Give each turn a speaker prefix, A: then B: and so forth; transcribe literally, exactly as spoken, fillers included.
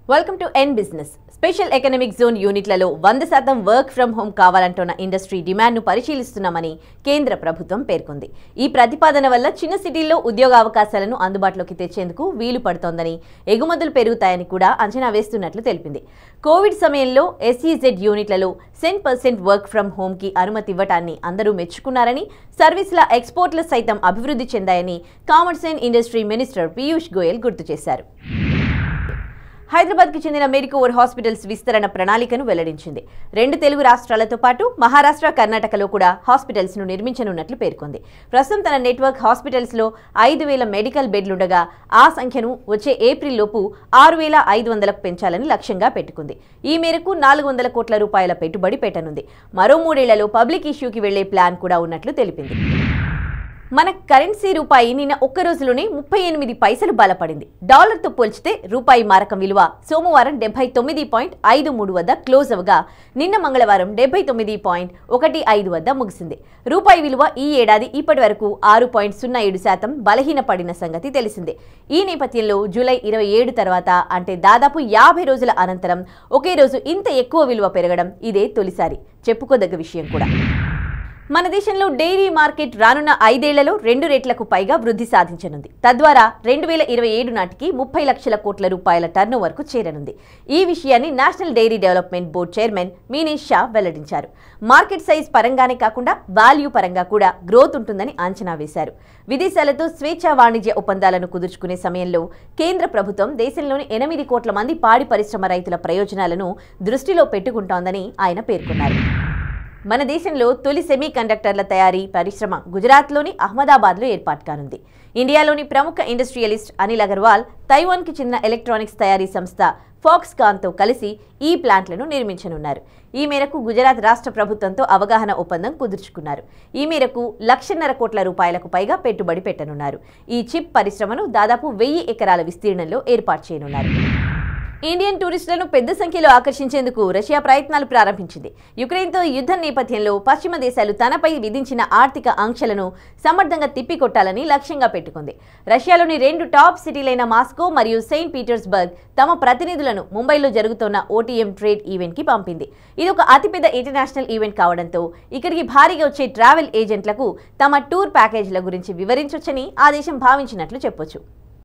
A: Welcome to N business. Special economic zone యూనిట్లలో వంద శాతం వర్క్ ఫ్రం హోం కావాలంటున్న ఇండస్ట్రీ డిమాండ్ను పరిశీలిస్తున్నామని కేంద్ర ప్రభుత్వం పేర్కొంది. ఈ ప్రతిపాదన వల్ల చిన్న సిటీల్లో ఉద్యోగ అవకాశాలను అందుబాటులోకి తెచ్చేందుకు వీలు పడుతోందని, ఎగుమతులు పెరుగుతాయని కూడా అంచనా వేస్తున్నట్లు తెలిపింది. కోవిడ్ సమయంలో ఎస్ఈజెడ్ యూనిట్లలో సెన్ పర్సెంట్ వర్క్ ఫ్రం హోంకి అనుమతి ఇవ్వటాన్ని అందరూ మెచ్చుకున్నారని, సర్వీసుల ఎక్స్పోర్ట్లు సైతం అభివృద్ధి చెందాయని commerce and industry minister Piyush Goyal గుర్తు చేశారు. హైదరాబాద్కు చెందిన మెడికోవర్ హాస్పిటల్స్ విస్తరణ ప్రణాళికను వెల్లడించింది. రెండు తెలుగు రాష్ట్రాలతో పాటు మహారాష్ట్ర, కర్ణాటకలో కూడా హాస్పిటల్స్ ను నిర్మించనున్నట్లు పేర్కొంది. ప్రస్తుతం తన నెట్వర్క్ హాస్పిటల్స్ లో ఐదు వేల మెడికల్ బెడ్లుండగా ఆ సంఖ్యను వచ్చే ఏప్రిల్ లోపు ఆరు వేల ఐదు వందలకు పెంచాలని లక్ష్యంగా పెట్టుకుంది. ఈ మేరకు నాలుగు వందల కోట్ల రూపాయల పెట్టుబడి పెట్టనుంది. మరో మూడేళ్లలో పబ్లిక్ ఇష్యూకి వెళ్లే ప్లాన్ కూడా ఉన్నట్లు తెలిపింది. మన కరెన్సీ రూపాయి నిన్న ఒక్క రోజులోనే ముప్పై ఎనిమిది పైసలు బలపడింది. డాలర్తో పోల్చితే రూపాయి మారకం విలువ సోమవారం డెబ్బై తొమ్మిది పాయింట్ ఐదు మూడు వద్ద క్లోజ్ అవగా నిన్న మంగళవారం డెబ్బై తొమ్మిది పాయింట్ ఒకటి ఐదు వద్ద ముగిసింది. రూపాయి విలువ ఈ ఏడాది ఇప్పటి వరకు ఆరు పాయింట్ సున్నా ఏడు శాతం బలహీనపడిన సంగతి తెలిసిందే. ఈ నేపథ్యంలో జూలై ఇరవై ఏడు తర్వాత అంటే దాదాపు యాభై రోజుల అనంతరం ఒకే రోజు ఇంత ఎక్కువ విలువ పెరగడం ఇదే తొలిసారి. చెప్పుకోదగ్గ విషయం కూడా. మన దేశంలో డైరీ మార్కెట్ రానున్న ఐదేళ్లలో రెండు రెట్లకు పైగా వృద్ధి సాధించనుంది. తద్వారా రెండు వేల ఇరవై ఏడు నాటికి ముప్పై లక్షల కోట్ల రూపాయల టర్నోవర్కు చేరనుంది. ఈ విషయాన్ని national dairy development board chairman Meenesh Shah వెల్లడించారు. మార్కెట్ సైజ్ పరంగానే కాకుండా వాల్యూ పరంగా కూడా గ్రోత్ ఉంటుందని అంచనా వేశారు. విదేశాలతో స్వేచ్ఛా వాణిజ్య ఒప్పందాలను కుదుర్చుకునే సమయంలో కేంద్ర ప్రభుత్వం దేశంలోని ఎనిమిది కోట్ల మంది పాడి పరిశ్రమ రైతుల ప్రయోజనాలను దృష్టిలో పెట్టుకుంటోందని ఆయన పేర్కొన్నారు. మన దేశంలో తొలి సెమీ కండక్టర్ల తయారీ పరిశ్రమ గుజరాత్లోని అహ్మదాబాద్లో ఏర్పాటు కానుంది. ఇండియాలోని ప్రముఖ ఇండస్ట్రియలిస్ట్ అనిల్ అగర్వాల్ తైవాన్కి చెందిన ఎలక్ట్రానిక్స్ తయారీ సంస్థ ఫాక్స్కాన్తో కలిసి ఈ ప్లాంట్లను నిర్మించనున్నారు. ఈ మేరకు గుజరాత్ రాష్ట్ర ప్రభుత్వంతో అవగాహన ఒప్పందం కుదుర్చుకున్నారు. ఈ మేరకు లక్షన్నర కోట్ల రూపాయలకు పైగా పెట్టుబడి పెట్టనున్నారు. ఈ చిప్ పరిశ్రమను దాదాపు వెయ్యి ఎకరాల విస్తీర్ణంలో ఏర్పాటు చేయనున్నారు. ఇండియన్ టూరిస్టులను పెద్ద సంఖ్యలో ఆకర్షించేందుకు రష్యా ప్రయత్నాలు ప్రారంభించింది. యుక్రెయిన్తో యుద్ధం నేపథ్యంలో పశ్చిమ దేశాలు తనపై విధించిన ఆర్థిక ఆంక్షలను సమర్థంగా తిప్పికొట్టాలని లక్ష్యంగా పెట్టుకుంది. రష్యాలోని రెండు టాప్ సిటీలైన మాస్కో మరియు సెయింట్ పీటర్స్బర్గ్ తమ ప్రతినిధులను ముంబైలో జరుగుతున్న ఓటీఎం ట్రేడ్ ఈవెంట్కి పంపింది. ఇది ఒక అతిపెద్ద ఇంటర్నేషనల్ ఈవెంట్ కావడంతో ఇక్కడికి భారీగా వచ్చే ట్రావెల్ ఏజెంట్లకు తమ టూర్ ప్యాకేజీల గురించి వివరించొచ్చని ఆ దేశం భావించినట్లు చెప్పొచ్చు.